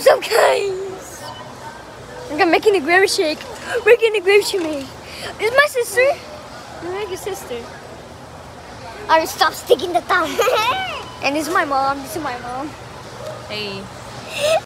What's up, guys? I'm making a gravy shake. We're getting a gravy shake. This is my sister. I'm your sister. I will stop sticking the thumb. And this is my mom. This is my mom. Hey.